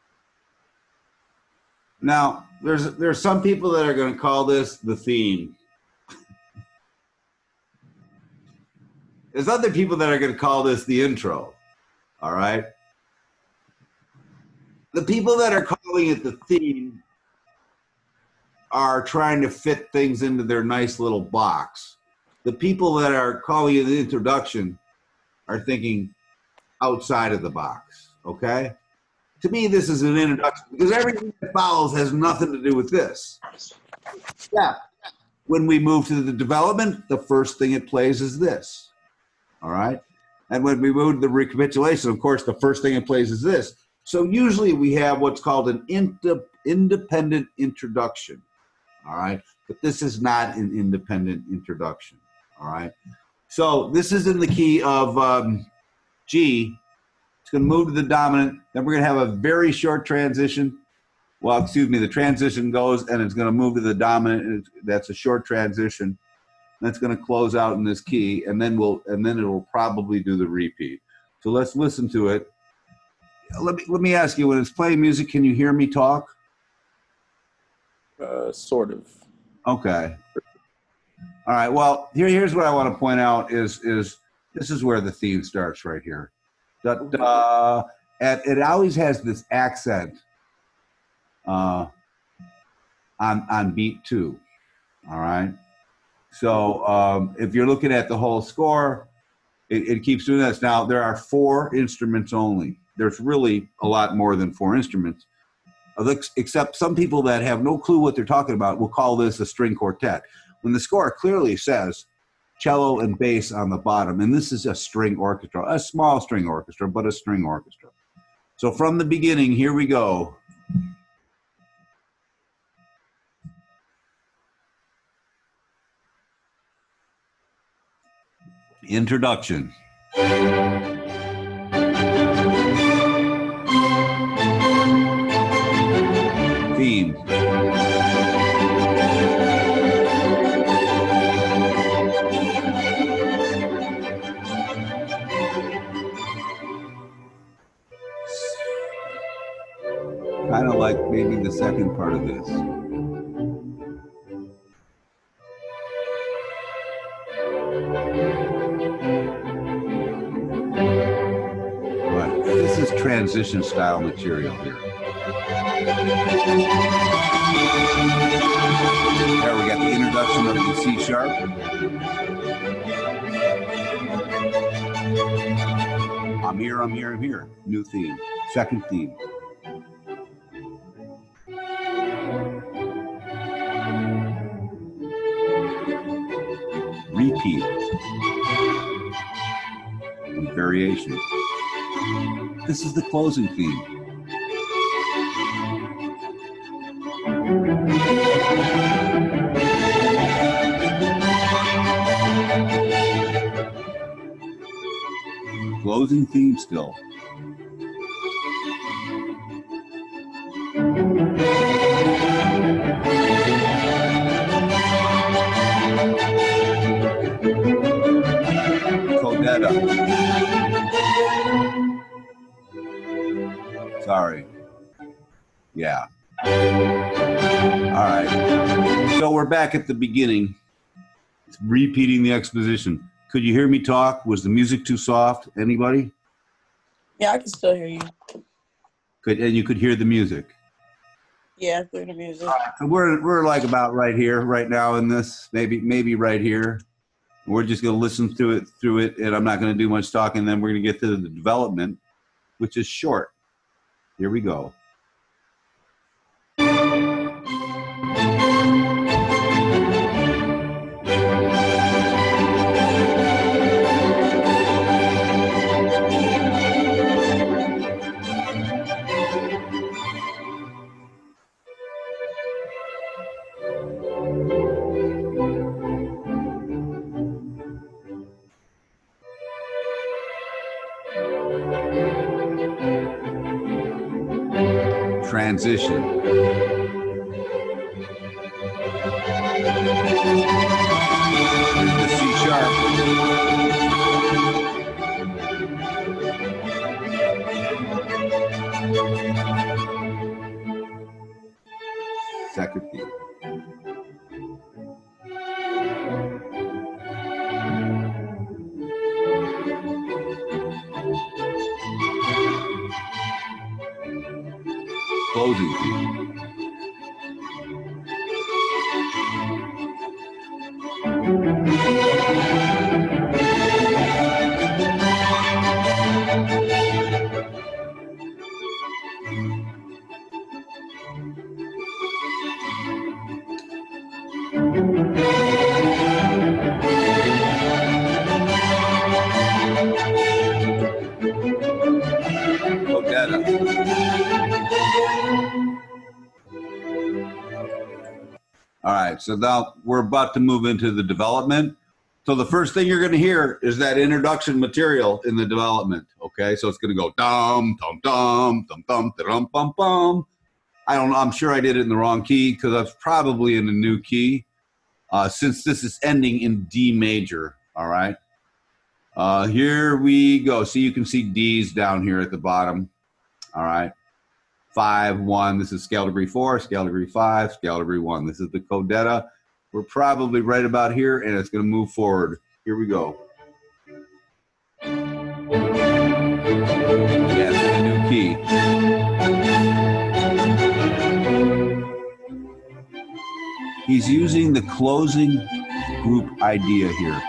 now there's some people that are going to call this the theme. There's other people that are going to call this the intro. All right. The people that are calling it the theme are trying to fit things into their nice little box. The people that are calling it the introduction are thinking outside of the box. Okay. To me, this is an introduction because everything that follows has nothing to do with this. Yeah. When we move to the development, the first thing it plays is this. All right. And when we move to the recapitulation, of course, the first thing it plays is this. So usually we have what's called an independent introduction. All right. But this is not an independent introduction. All right. So this is in the key of G. It's going to move to the dominant. Then we're going to have a very short transition. Well, excuse me, the transition goes and it's going to move to the dominant. That's a short transition. That's going to close out in this key, and then it will probably do the repeat. So let's listen to it. Let me ask you, when it's playing music, can you hear me talk? Sort of. Okay. All right. Well, here's what I want to point out is this is where the theme starts right here. And it always has this accent. on beat 2. All right. So if you're looking at the whole score, it keeps doing this. Now, there are 4 instruments only. There's really a lot more than 4 instruments, except some people that have no clue what they're talking about will call this a string quartet, when the score clearly says cello and bass on the bottom. And this is a string orchestra, a small string orchestra, but a string orchestra. So from the beginning, here we go. Introduction. Theme. Kind of like maybe the second part of this. But this is transition style material here. There we got the introduction of the C sharp. I'm here, I'm here, I'm here. New theme, second theme. Repeat. And variation. This is the closing theme. Closing theme still. Codetta. Sorry. Yeah. All right. So we're back at the beginning. It's repeating the exposition. Could you hear me talk? Was the music too soft? Anybody? Yeah, I can still hear you. And you could hear the music. Yeah, through the music. So we're like about right here, right now in this, maybe right here. We're just going to listen through it, and I'm not going to do much talking. Then we're going to get to the development, which is short. Here we go. Transition. The C sharp. Second theme. Closing theme. All right, so now we're about to move into the development. So the first thing you're going to hear is that introduction material in the development. Okay, so it's going to go dum dum dum dum dum dum bum bum. I don't know. I'm sure I did it in the wrong key because I was probably in a new key. Since this is ending in D major. All right. Here we go. So you can see D's down here at the bottom. All right. 5, 1. This is scale degree 4, scale degree 5, scale degree 1. This is the codetta. We're probably right about here, and it's going to move forward. Here we go. Yes, a new key. he's using the closing group idea here.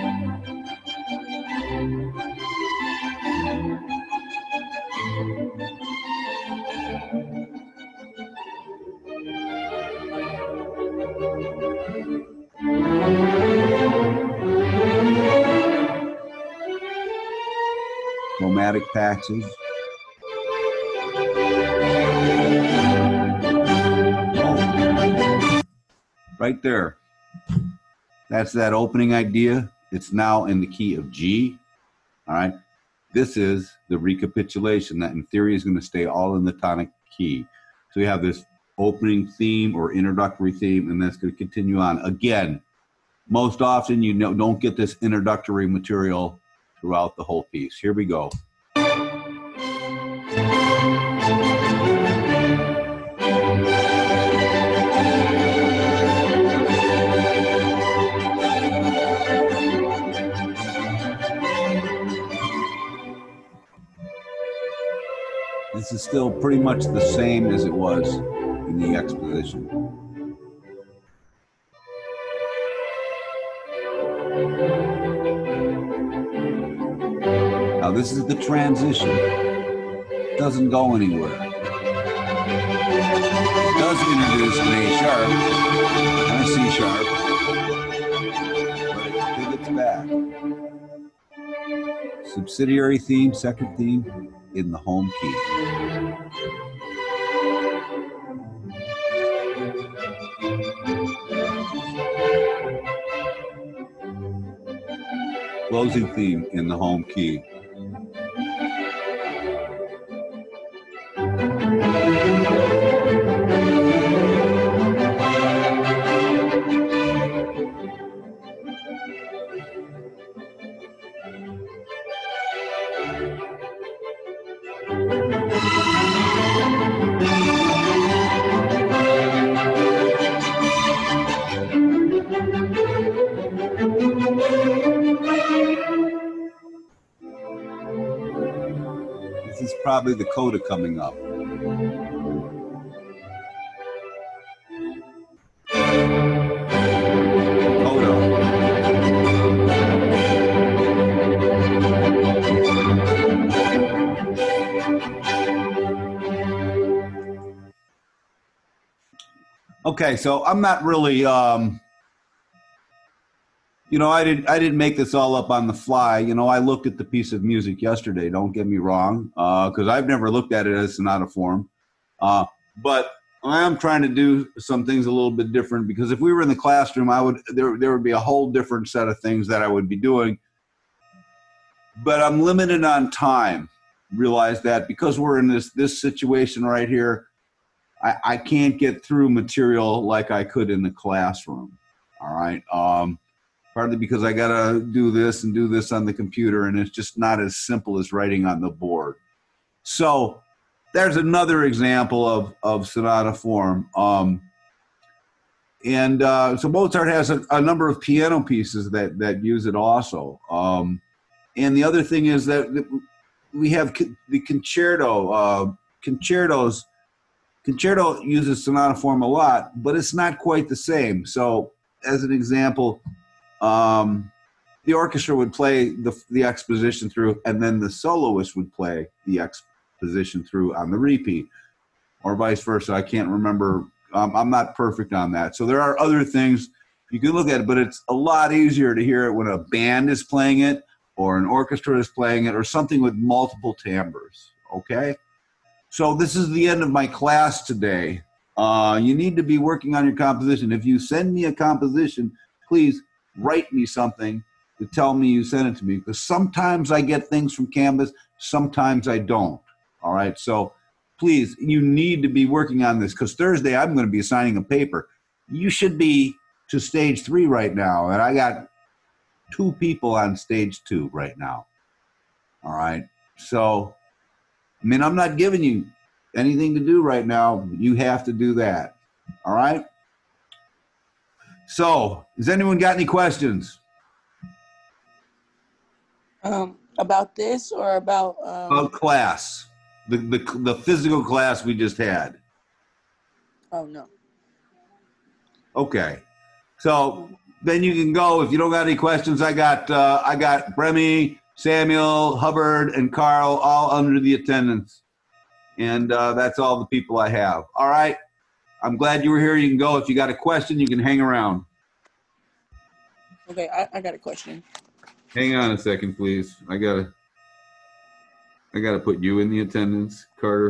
Chromatic passage. Right there. That's that opening idea. It's now in the key of G. All right. This is the recapitulation that in theory is going to stay all in the tonic key. So you have this opening theme or introductory theme, and that's going to continue on. Again, most often you don't get this introductory material throughout the whole piece. Here we go. This is still pretty much the same as it was in the exposition. Now this is the transition. It doesn't go anywhere. It does introduce an A sharp and a C sharp, but it pivots back. Subsidiary theme, second theme, in the home key. Closing theme in the home key. This is probably the coda coming up. Okay, so I'm not really, you know, I didn't make this all up on the fly. You know, I looked at the piece of music yesterday. Don't get me wrong, because I've never looked at it as sonata form. But I am trying to do some things a little bit different, because if we were in the classroom, there would be a whole different set of things that I would be doing. But I'm limited on time. Realize that because we're in this situation right here, I can't get through material like I could in the classroom. All right. Partly because I got to do this and do this on the computer, and it's just not as simple as writing on the board. So there's another example of sonata form. So Mozart has a number of piano pieces that use it also. And the other thing is that we have the concerto. Concerto uses sonata form a lot, but it's not quite the same. So as an example, the orchestra would play the exposition through, and then the soloist would play the exposition through on the repeat, or vice versa. I can't remember. I'm not perfect on that. So there are other things you can look at it, but it's a lot easier to hear it when a band is playing it, or an orchestra is playing it, or something with multiple timbres, okay? So this is the end of my class today. You need to be working on your composition. If you send me a composition, please write me something to tell me you sent it to me, because sometimes I get things from Canvas, sometimes I don't. All right, so please, you need to be working on this, because Thursday I'm going to be assigning a paper. You should be to stage 3 right now, and I got 2 people on stage 2 right now. All right, so I mean, I'm not giving you anything to do right now. You have to do that. All right? So, has anyone got any questions? About this or about About class, the physical class we just had. Oh no. Okay. So then you can go. If you don't got any questions, I got Bremy, Samuel, Hubbard, and Carl all under the attendance. And that's all the people I have. All right. I'm glad you were here. You can go. If you got a question, you can hang around. Okay, I got a question. Hang on a second, please. I gotta put you in the attendance, Carter.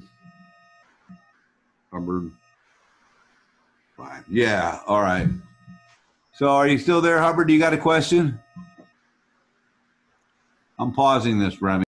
Hubbard. Fine. Yeah. All right. So are you still there, Hubbard? Do you got a question? I'm pausing this, Remy.